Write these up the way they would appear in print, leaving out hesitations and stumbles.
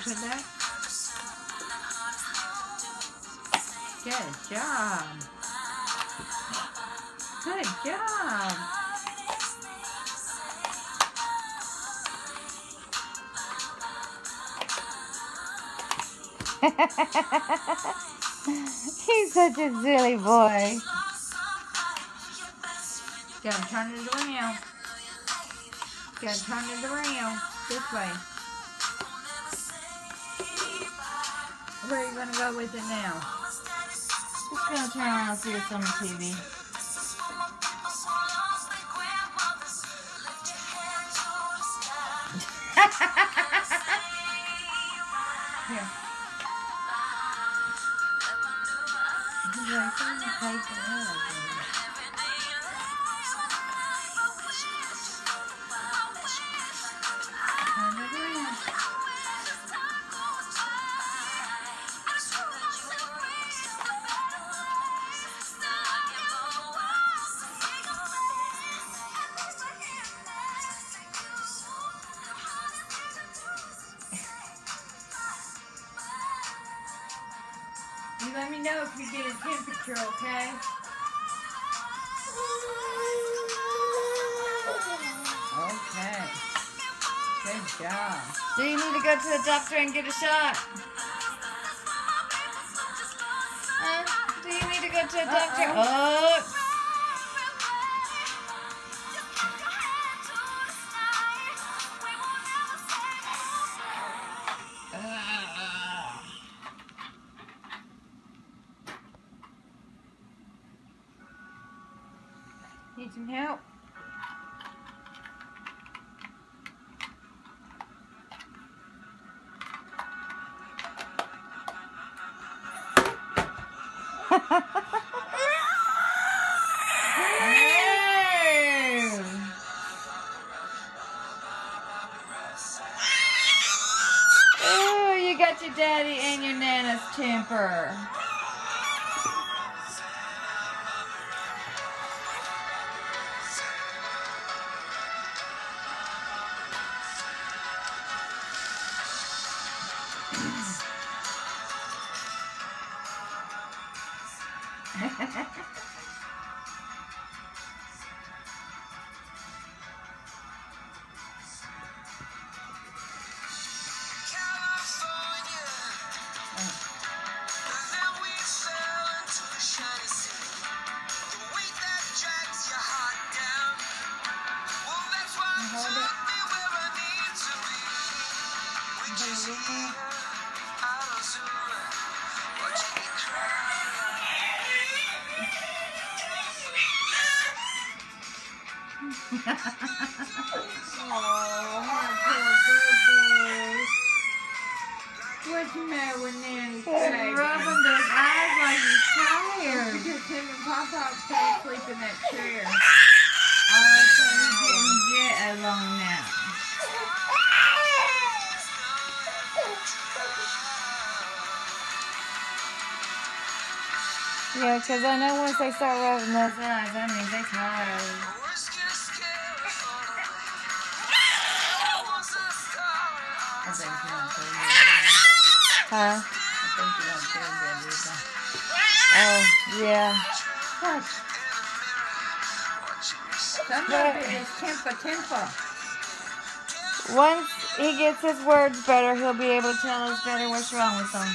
put that? Good job. Good job. He's such a silly boy. Gotta turn it around. Gotta turn it around. This way. Where are you gonna go with it now? Just gonna turn around and see what's on the TV. Here. You let me know if you get a temperature, okay? Okay. Good job. Do you need to go to the doctor and get a shot? Do you need to go to the doctor? Oh. Need some help? Oh, you got your daddy and your nana's temper. What's the matter with Nanny's He's rubbing his eyes like he's tired. Because him and Papa fell asleep in that chair. Oh, so he didn't get a long nap. Yeah, because I know once they start rubbing those eyes, that means they're tired. I think you don't feel good. Huh? I think you don't feel good, Lisa. Oh, yeah. What? Somebody is temper. Once he gets his words better, he'll be able to tell us better what's wrong with him.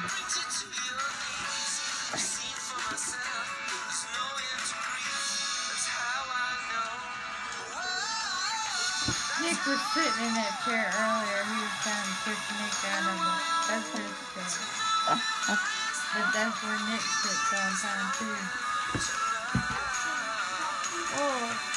Nick was sitting in that chair earlier. He was trying to push Nick out of it. That's his chair. But that's where Nick sits all the time, too. Oh.